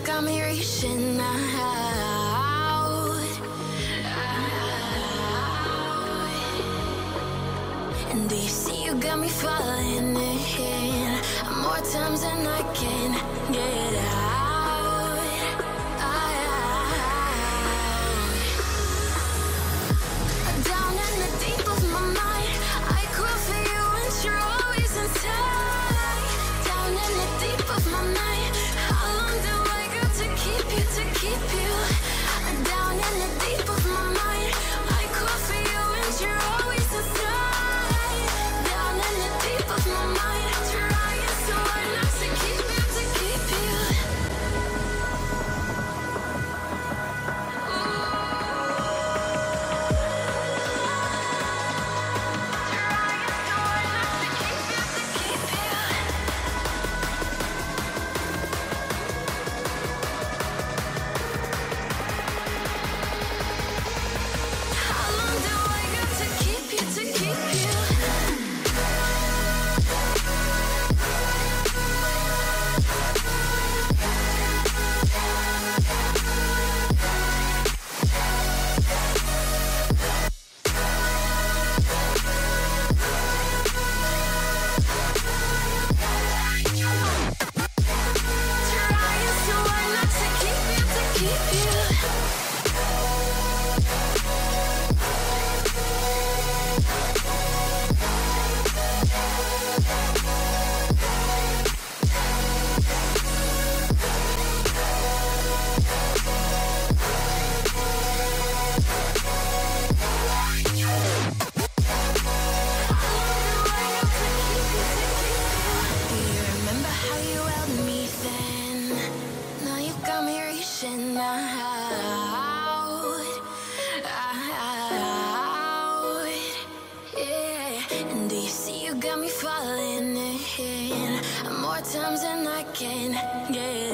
got me reaching out. And do you see you got me falling in more times than I can get out. Down in the deep of my mind, I crawl for you and you're always inside. Down in the deep of my mind, how long do I got to keep you, to keep you? Down in the deep of my mind, I crawl for you and you're always inside. Down in the deep of my mind, trying so hard not to keep you, to keep you. How long do I got to keep you, to keep you? Trying so hard not to keep you, to keep you. Do you remember how you held me then? Now you got me reaching out, yeah. And do you see you got me falling in more times than I can get